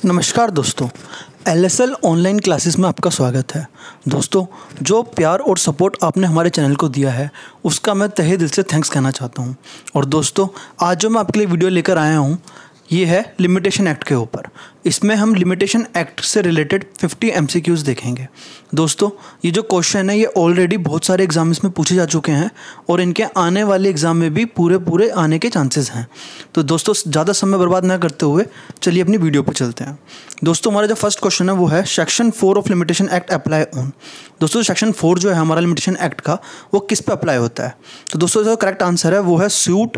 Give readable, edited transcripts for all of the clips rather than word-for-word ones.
नमस्कार दोस्तों, LSL online classes में आपका स्वागत है। दोस्तों, जो प्यार और सपोर्ट आपने हमारे चैनल को दिया है उसका मैं तहे दिल से थैंक्स कहना चाहता हूं। और दोस्तों, आज जो मैं आपके लिए वीडियो लेकर आया हूं ये है लिमिटेशन एक्ट के ऊपर। इसमें हम लिमिटेशन एक्ट से रिलेटेड 50 एमसीक्यूज़ देखेंगे। दोस्तों, ये जो क्वेश्चन है ये ऑलरेडी बहुत सारे एग्जाम्स में पूछे जा चुके हैं और इनके आने वाले एग्ज़ाम में भी पूरे आने के चांसेस हैं। तो दोस्तों, ज़्यादा समय बर्बाद ना करते हुए चलिए अपनी वीडियो पर चलते हैं। दोस्तों, हमारा जो फर्स्ट क्वेश्चन है वो है section 4 of limitation act apply on. दोस्तों, सेक्शन 4 जो है हमारा लिमिटेशन एक्ट का वो किस पे अप्लाई होता है? तो दोस्तों, जो करेक्ट आंसर है वो है सूट,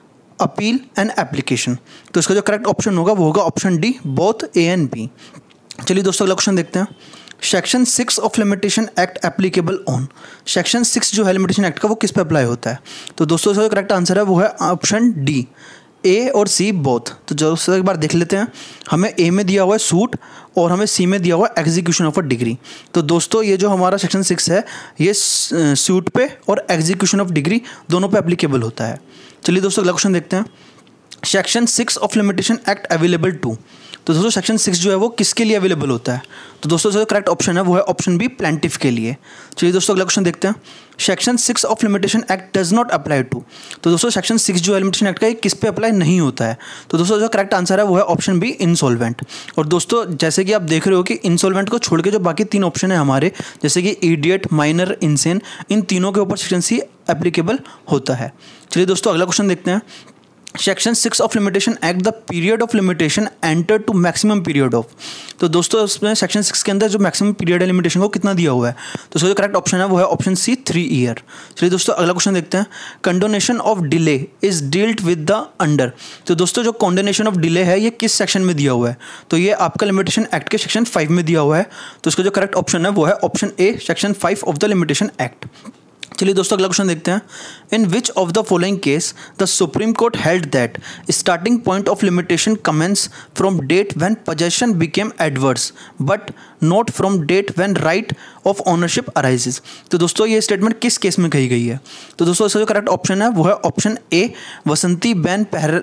अपील एंड एप्लीकेशन। तो इसका जो करेक्ट ऑप्शन होगा वो होगा option D, both A and B. चलिए दोस्तों, अगला क्वेश्चन देखते हैं। Section 6 of limitation act applicable on. Section 6 जो है लिमिटेशन एक्ट का वो किस पे अप्लाई होता है? तो दोस्तों, इसका जो करेक्ट आंसर है वो है ऑप्शन डी, ए और सी बोथ। तो जो एक बार देख लेते हैं, हमें ए में दिया हुआ है सूट और हमें सी में दिया हुआ है एग्जीक्यूशन ऑफ अ डिग्री। तो दोस्तों, ये जो हमारा सेक्शन 6 है ये सूट पे और एग्जीक्यूशन ऑफ डिग्री दोनों पे एप्लीकेबल होता है। चलिए दोस्तों, अगला क्वेश्चन देखते हैं। Section 6 of limitation act available to. तो दोस्तों, सेक्शन 6 जो है वो किसके लिए अवेलेबल होता है? तो दोस्तों, जो करेक्ट ऑप्शन है वो है ऑप्शन बी, प्लेंटिफ के लिए। चलिए दोस्तों, अगला क्वेश्चन देखते हैं। Section 6 of limitation act does not apply to. तो दोस्तों, सेक्शन 6 जो है लिमिटेशन एक्ट का ये किस पे अप्लाई नहीं होता है? तो दोस्तों, जो करेक्ट आंसर है वो है ऑप्शन बी, इंसॉल्वेंट। और दोस्तों, जैसे कि आप देख रहे हो कि इंसॉल्वेंट को छोड़ के जो बाकी 3 ऑप्शन है हमारे, जैसे कि इडियट, माइनर, इनसेन, इन तीनों के ऊपर सेक्शन सी एप्लीकेबल होता है। चलिए दोस्तों, अगला क्वेश्चन देखते हैं। Section 6 of limitation act the period of limitation enter to maximum period of. तो दोस्तों, इसमें सेक्शन 6 के अंदर जो मैक्सिमम पीरियड है लिमिटेशन को कितना दिया हुआ है? तो इसका जो करेक्ट ऑप्शन है वो है ऑप्शन सी, 3 ईयर। चलिए दोस्तों, अगला क्वेश्चन देखते हैं। Condonation of delay is dealt with the under. तो दोस्तों, जो कंडोनेशन ऑफ डिले है ये किस सेक्शन में दिया हुआ है? तो ये आपका लिमिटेशन एक्ट के सेक्शन 5 में दिया हुआ है। तो इसका जो करेक्ट ऑप्शन है वो है option A, section 5 of the limitation act. चलिए दोस्तों, अगला क्वेश्चन देखते हैं। In which of the following case the supreme court held that starting point of limitation commences from date when possession became adverse but not from date when right of ownership arises. तो दोस्तों, ये statement किस case में कही गई है? तो दोस्तों, इसका जो करेक्ट ऑप्शन है वो है option A, Vasanti ben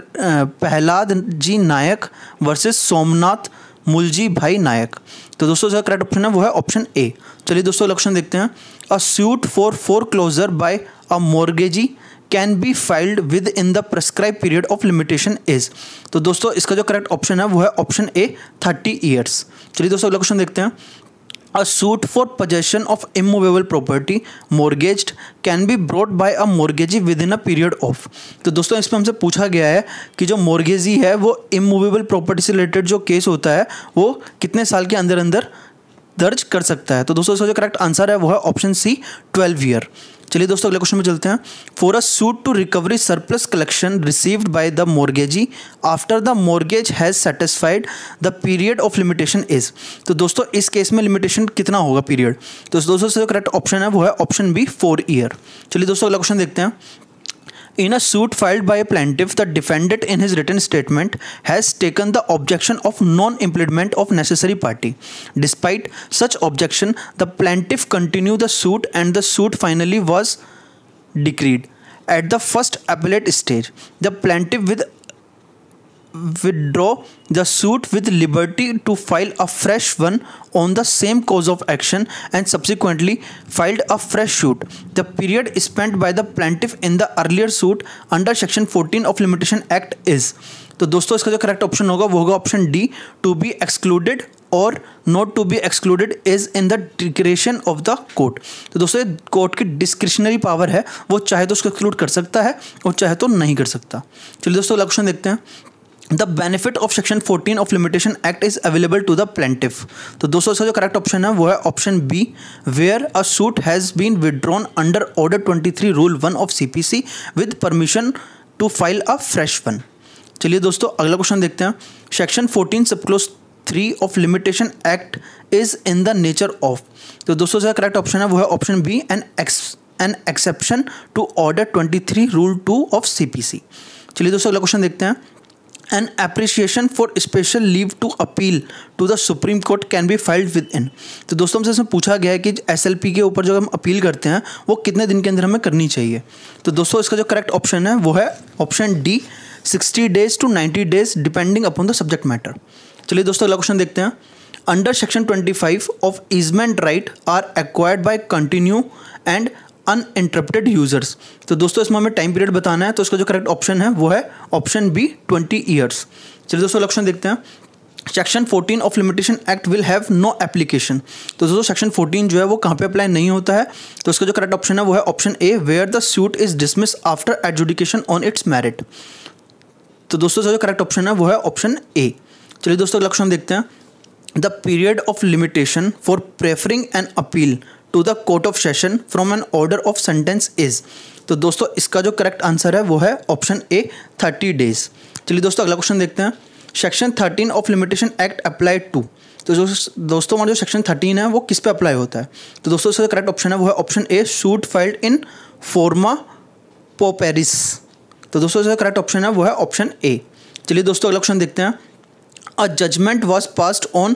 Prahlad ji Nayak versus Somnath Mulji bhai Nayak. तो दोस्तों, इसका करेक्ट ऑप्शन है वो है ऑप्शन ए। चलिए दोस्तों, इलेक्शन देखते हैं। A suit for foreclosure by a mortgagee can be filed within the prescribe period of limitation is. तो दोस्तों, इसका जो करेक्ट ऑप्शन है वो है ऑप्शन ए, 30 ईयर्स। चलिए दोस्तों, अगला क्वेश्चन देखते हैं। A suit for possession of immovable property mortgaged can be brought by a mortgagee within a period of। तो दोस्तों, इसमें हमसे पूछा गया है कि जो mortgagee है वो immovable property से रिलेटेड जो केस होता है वो कितने साल के अंदर अंदर दर्ज कर सकता है? तो दोस्तों, इसका जो करेक्ट आंसर है वो है ऑप्शन सी, 12 ईयर। चलिए दोस्तों, अगले क्वेश्चन में चलते हैं। For a suit to recovery surplus collection received by the mortgagee after the mortgage has satisfied the period of limitation is. तो दोस्तों, इस केस में लिमिटेशन कितना होगा पीरियड? तो दोस्तों, जो करेक्ट ऑप्शन है वो है ऑप्शन बी, 4 ईयर। चलिए दोस्तों, अगला क्वेश्चन देखते हैं। In a suit filed by a plaintiff, the defendant in his written statement has taken the objection of non-implement of necessary party. Despite such objection, the plaintiff continued the suit and the suit finally was decreed. At the first appellate stage, the plaintiff withdraw the suit with liberty to file a fresh one on the same cause of action and subsequently filed a fresh suit. The period spent by the plaintiff in the earlier suit under section 14 of limitation act is। तो दोस्तों, इसका जो correct option होगा वो होगा option D, to be excluded और not to be excluded is in the discretion of the court. तो दोस्तों, कोर्ट की डिस्क्रिशनरी पावर है, वो चाहे तो उसको एक्सक्लूड कर सकता है और चाहे तो नहीं कर सकता। चलिए दोस्तों, अगला क्वेश्चन देखते हैं। The benefit of section 14 of limitation act is available to the plaintiff. तो दोस्तों, इसका जो करेक्ट ऑप्शन है वो है option B, where a suit has been withdrawn under order 23 rule 1 of CPC with permission to file a fresh one. चलिए दोस्तों, अगला क्वेश्चन देखते हैं। Section 14 subclause 3 of limitation act is in the nature of. तो दोस्तों, इसका correct option है वो है option B, an exception to order 23 rule 2 of CPC. चलिए दोस्तों, अगला क्वेश्चन देखते हैं। An appreciation for special leave to appeal to the Supreme Court can be filed within। तो दोस्तों, हमसे इसमें पूछा गया है कि SLP के ऊपर जो हम अपील करते हैं वो कितने दिन के अंदर हमें करनी चाहिए। तो दोस्तों, इसका जो करेक्ट ऑप्शन है वो है option D, 60 days to 90 days depending upon the subject matter. चलिए दोस्तों अगला क्वेश्चन देखते हैं। Under section 25 of easement right are acquired by continue and uninterrupted users. तो दोस्तों इसमें हमें टाइम पीरियड बताना है, तो इसका जो करेक्ट ऑप्शन है वो है ऑप्शन बी 20 ईयर्स। चलिए दोस्तों अगला क्वेश्चन देखते हैं। Section 14 of limitation act will have no application. तो दोस्तों सेक्शन 14 जो है वो कहाँ पे अप्लाई नहीं होता है, तो इसका जो करेक्ट ऑप्शन है वो है option A, where the suit is dismiss after adjudication on its merit. तो दोस्तों जो करेक्ट ऑप्शन है वो है ऑप्शन ए। चलिए दोस्तों अगला क्वेश्चन देखते हैं। The period of limitation for preferring an appeal to the court of session from an order of sentence is. तो दोस्तों इसका जो करेक्ट आंसर है वो है ऑप्शन ए 30 डेज। चलिए दोस्तों अगला क्वेश्चन देखते हैं। Section 13 of limitation act applied to. तो दोस्तों हमारा जो सेक्शन 13 है वो किस पे अप्लाई होता है, तो दोस्तों इसका करेक्ट ऑप्शन है वो है option A, suit filed in forma pauperis. तो दोस्तों इसका करेक्ट ऑप्शन है वो है ऑप्शन ए। चलिए दोस्तों अगला क्वेश्चन देखते हैं। A judgment was passed on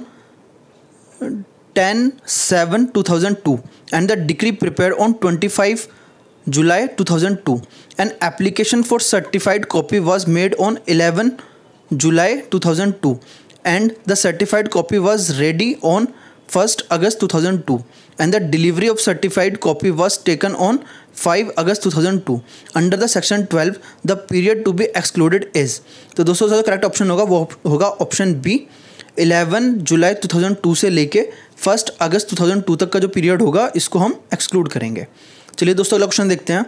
10/7/2002 and the decree prepared on 25 July 2002. An application for certified copy was made on 11 July 2002 and the certified copy was ready on 1st August 2002 and the delivery of certified copy was taken on 5 August 2002. Under the section 12 the period to be excluded is। तो दोस्तों इसका correct option होगा वो होगा option B, 11 जुलाई 2002 से लेके 1 अगस्त 2002 तक का जो पीरियड होगा इसको हम एक्सक्लूड करेंगे। चलिए दोस्तों अगला क्वेश्चन देखते हैं।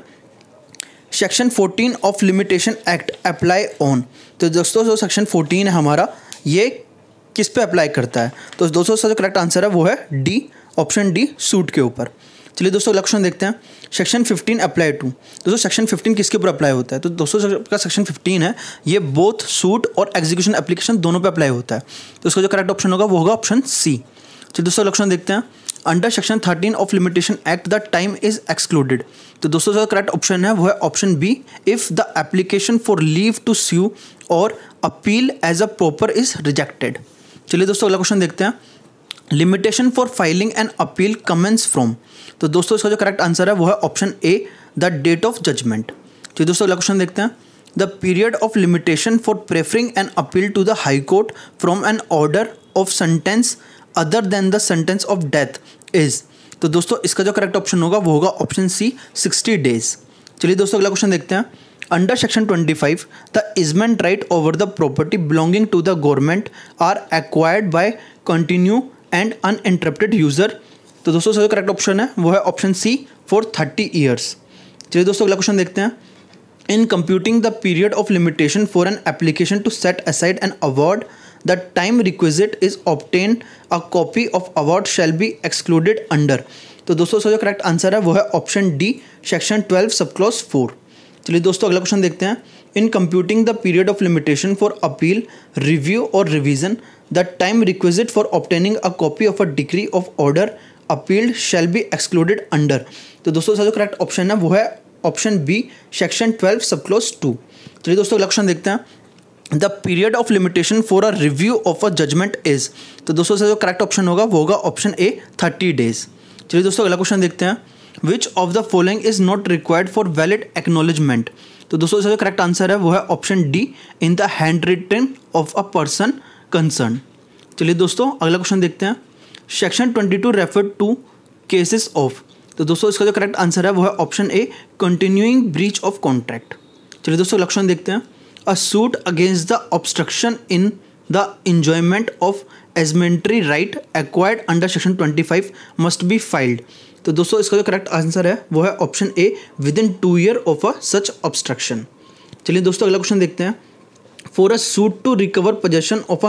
Section 14 of limitation act apply on. तो दोस्तों जो सेक्शन 14 है हमारा ये किस पे अप्लाई करता है, तो दोस्तों इसका जो करेक्ट आंसर है वो है डी, ऑप्शन डी, सूट के ऊपर। चलिए दोस्तों अगला क्वेश्चन देखते हैं। Section 15 apply to. दोस्तों सेक्शन 15 किसके ऊपर अप्लाई होता है, तो दोस्तों का सेक्शन 15 है ये बोथ सूट और एग्जीक्यूशन एप्लीकेशन दोनों पे अप्लाई होता है, तो इसका जो करेक्ट ऑप्शन होगा वो होगा ऑप्शन सी। चलिए दोस्तों अगला क्वेश्चन देखते हैं। Under section 13 of limitation act the time is excluded. तो दोस्तों जो करेक्ट ऑप्शन है वो है option B, if the application for leave to sue और appeal as a proper is rejected. चलिए दोस्तों अगला क्वेश्चन देखते हैं। Limitation for filing and appeal commences from. तो दोस्तों इसका जो करेक्ट आंसर है वो है option A, the date of judgment. चलिए दोस्तों अगला क्वेश्चन देखते हैं। The period of limitation for preferring an appeal to the high court from an order of sentence other than the sentence of death is. तो दोस्तों इसका जो correct option होगा वो होगा ऑप्शन सी, 60 डेज। चलिए दोस्तों अगला क्वेश्चन देखते हैं। Under section 25 the easement right over the property belonging to the government are acquired by continue and uninterrupted user. तो दोस्तों जो करेक्ट ऑप्शन है वो है ऑप्शन सी, फॉर 30 ईयर्स। चलिए दोस्तों अगला क्वेश्चन देखते हैं। In computing the period of limitation for an application to set aside an award the time requisite is obtain a copy of award shall be excluded under. तो दोस्तों जो correct answer है वो है option D, section 12 sub clause 4। चलिए दोस्तों अगला question देखते हैं। In computing the period of limitation for appeal, review और revision the time requisite for obtaining a copy of a degree of order appealed shall be excluded under. तो दोस्तों जो correct option है वो है option B, section 12 sub clause 2। चलिए दोस्तों अगला क्वेश्चन देखते हैं। The period of limitation for a review of a judgment is. तो दोस्तों जो करेक्ट ऑप्शन होगा वो होगा ऑप्शन ए, 30 डेज। चलिए दोस्तों अगला क्वेश्चन देखते हैं। Which of the following is not required for valid acknowledgement. तो दोस्तों जो करेक्ट आंसर है वो है option D, in the hand written of a person concern. चलिए दोस्तों अगला क्वेश्चन देखते हैं। Section 22 refer to cases of. तो दोस्तों इसका जो करेक्ट आंसर है वो है option A, continuing breach of contract. चलिए दोस्तों लक्षण देखते हैं। A suit against the obstruction in the enjoyment of easementary right acquired under section 25 must be filed. तो दोस्तों इसका जो करेक्ट आंसर है वो है option A, within 2 year of a such obstruction. चलिए दोस्तों अगला क्वेश्चन देखते हैं। For a suit to recover possession of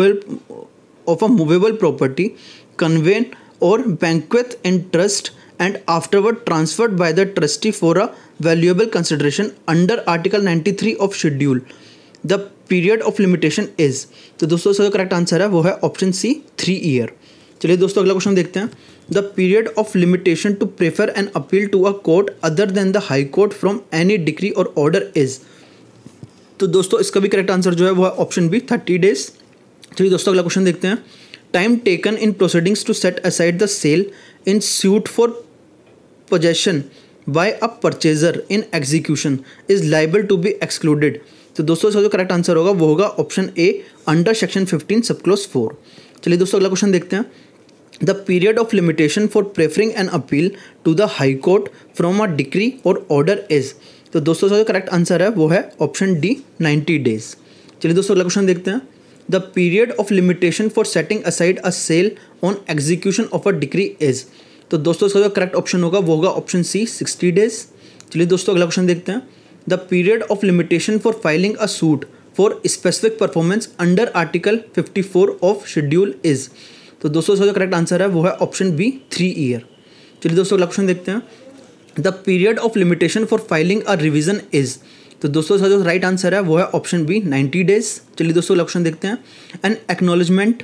a movable property conveyed और bequeathed in trust and afterward transferred by the trustee for a valuable consideration under article 93 of schedule, the period of limitation is। तो दोस्तों इसका जो correct answer है वो है option सी, 3 year. चलिए दोस्तों अगला क्वेश्चन देखते हैं। The period of limitation to prefer an appeal to a court other than the high court from any degree और ऑर्डर इज। तो दोस्तों इसका भी करेक्ट आंसर जो है वो है ऑप्शन बी, 30 डेज। चलिए दोस्तों अगला क्वेश्चन देखते हैं। Time taken in proceedings to set aside the sale in suit for possession by a purchaser in execution is liable to be excluded। तो दोस्तों इसका जो करेक्ट आंसर होगा वो होगा option A under section 15 sub clause 4। चलिए दोस्तों अगला क्वेश्चन देखते हैं। The period of limitation for preferring an appeal to the high court from a decree और ऑर्डर इज। तो दोस्तों इसका जो करेक्ट आंसर है वो है ऑप्शन डी 90 डेज। चलिए दोस्तों अगला क्वेश्चन देखते हैं। The period of limitation for setting aside a sale on execution of a decree is. तो दोस्तों इसका जो करेक्ट ऑप्शन होगा वो होगा ऑप्शन सी 60 डेज। चलिए दोस्तों अगला क्वेश्चन देखते हैं। The period of limitation for filing a suit for specific performance under article 54 of schedule is. तो दोस्तों इसका जो करेक्ट आंसर है वो है ऑप्शन बी 3 ईयर। चलिए दोस्तों अगला क्वेश्चन देखते हैं। The period of limitation for filing a revision is. तो दोस्तों इसका जो राइट आंसर है वो है ऑप्शन बी 90 डेज। चलिए दोस्तों अगला क्वेश्चन देखते हैं। An acknowledgement.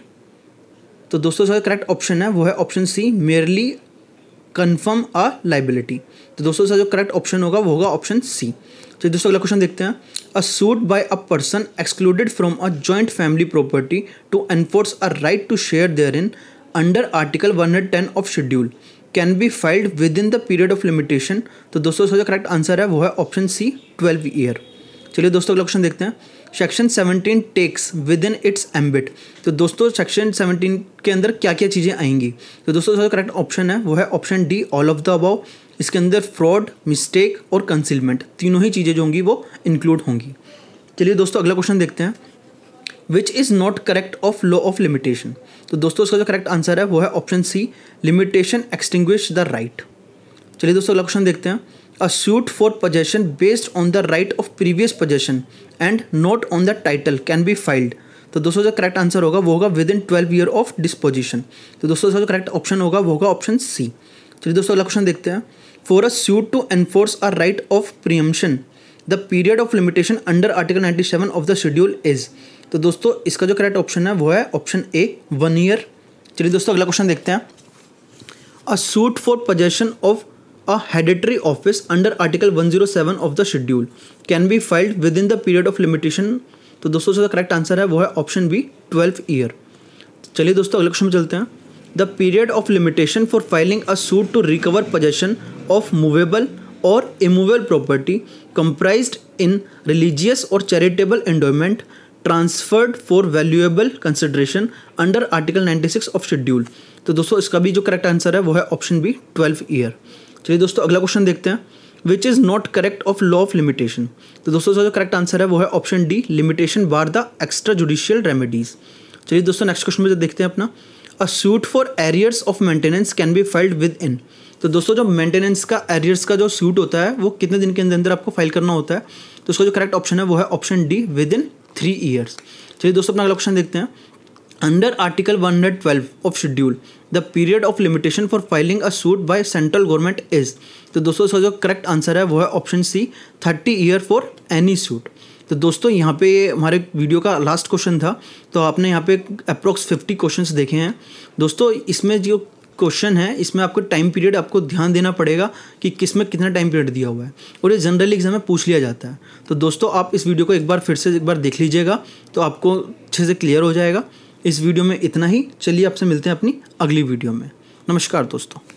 तो दोस्तों इसका करेक्ट ऑप्शन है वो है option C merely confirm a liability. तो दोस्तों इसका जो करेक्ट ऑप्शन होगा वो होगा ऑप्शन सी। चलिए दोस्तों अगला क्वेश्चन देखते हैं। A suit by a person excluded from a joint family property to enforce a right to share therein under article 110 of schedule can be filed within the period of limitation. तो दोस्तों इसका जो correct answer है वो है option सी 12 year. चलिए दोस्तों अगला क्वेश्चन देखते हैं। Section 17 takes within its ambit. तो दोस्तों सेक्शन 17 के अंदर क्या क्या चीज़ें आएंगी। तो दोस्तों इसका जो करेक्ट ऑप्शन है वो है option D all of the above. इसके अंदर फ्रॉड, मिस्टेक और कंसीलमेंट तीनों ही चीज़ें जो होंगी वो इंक्लूड होंगी। चलिए दोस्तों अगला क्वेश्चन देखते हैं। Which is not correct of law of limitation. तो दोस्तों इसका जो करेक्ट आंसर है वो है option C limitation extinguish the right. चलिए दोस्तों अगला क्वेश्चन देखते हैं। A suit for possession based on the right of previous possession and not on the title can be filed. तो दोस्तों जो करेक्ट आंसर होगा वो होगा within 12 year of dispossession. तो दोस्तों इसका जो करेक्ट ऑप्शन होगा वो होगा ऑप्शन सी। चलिए दोस्तों अगला क्वेश्चन देखते हैं। For a suit to enforce a right of preemption the period of limitation under article 97 of the schedule is. तो दोस्तों इसका जो करेक्ट ऑप्शन है वो है ऑप्शन ए 1 ईयर। चलिए दोस्तों अगला क्वेश्चन देखते हैं। A suit for possession of a hereditary office under article 107 of the schedule can be filed within the period of limitation. तो दोस्तों इसका करेक्ट आंसर है वो है ऑप्शन बी 12 ईयर। चलिए दोस्तों अगले क्वेश्चन में चलते हैं। The period of limitation for filing a suit to recover possession of movable और immovable property comprised in religious और charitable endowment transferred for valuable consideration under article 96 of schedule. तो दोस्तों इसका भी जो करेक्ट आंसर है वो है ऑप्शन बी 12 ईयर। चलिए दोस्तों अगला क्वेश्चन देखते हैं। Which is not correct of law of limitation. तो दोस्तों इसका जो करेक्ट आंसर है वो है option D limitation bar the extra judicial remedies. चलिए दोस्तों नेक्स्ट क्वेश्चन में देखते हैं अपना। A suit for arrears of maintenance can be filed within. तो दोस्तों जो मेंटेनेंस का एरियर्स का जो सूट होता है वो कितने दिन के अंदर आपको फाइल करना होता है। तो उसका जो करेक्ट ऑप्शन है वो है option D within 3 years. चलिए दोस्तों अपना अगला क्वेश्चन देखते हैं। Under article 112 of schedule the period of limitation for filing a suit by central government is. तो दोस्तों इसका जो करेक्ट आंसर है वो है option C 30 year for any suit. तो दोस्तों यहाँ पे हमारे वीडियो का लास्ट क्वेश्चन था। तो आपने यहाँ पे अप्रोक्स 50 क्वेश्चंस देखे हैं। दोस्तों इसमें जो क्वेश्चन है इसमें आपको टाइम पीरियड आपको ध्यान देना पड़ेगा कि किस में कितना टाइम पीरियड दिया हुआ है और ये जनरली एग्जाम में पूछ लिया जाता है। तो दोस्तों आप इस वीडियो को एक बार फिर से एक बार देख लीजिएगा तो आपको अच्छे से क्लियर हो जाएगा। इस वीडियो में इतना ही। चलिए आपसे मिलते हैं अपनी अगली वीडियो में। नमस्कार दोस्तों।